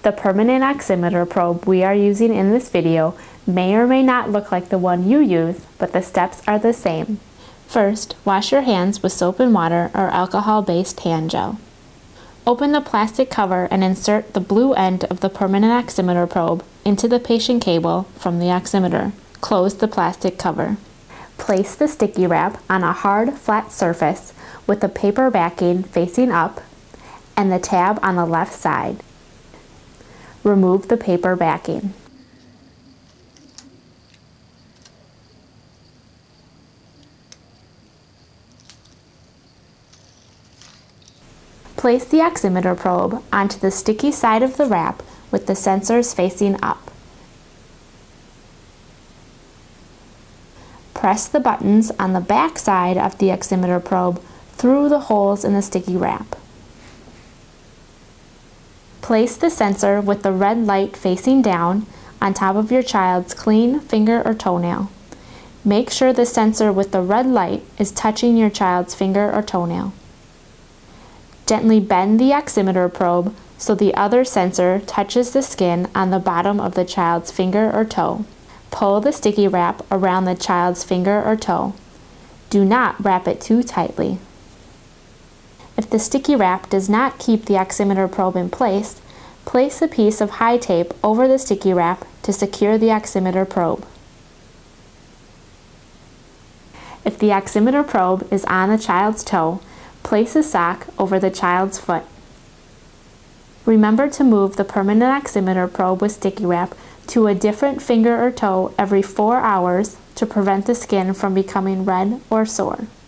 The permanent oximeter probe we are using in this video may or may not look like the one you use, but the steps are the same. First, wash your hands with soap and water or alcohol-based hand gel. Open the plastic cover and insert the blue end of the permanent oximeter probe into the patient cable from the oximeter. Close the plastic cover. Place the sticky wrap on a hard, flat surface with the paper backing facing up and the tab on the left side. Remove the paper backing. Place the oximeter probe onto the sticky side of the wrap with the sensors facing up. Press the buttons on the back side of the oximeter probe through the holes in the sticky wrap. Place the sensor with the red light facing down on top of your child's clean finger or toenail. Make sure the sensor with the red light is touching your child's finger or toenail. Gently bend the oximeter probe so the other sensor touches the skin on the bottom of the child's finger or toe. Pull the sticky wrap around the child's finger or toe. Do not wrap it too tightly. If the sticky wrap does not keep the oximeter probe in place, place a piece of high tape over the sticky wrap to secure the oximeter probe. If the oximeter probe is on the child's toe, place a sock over the child's foot. Remember to move the permanent oximeter probe with sticky wrap to a different finger or toe every 4 hours to prevent the skin from becoming red or sore.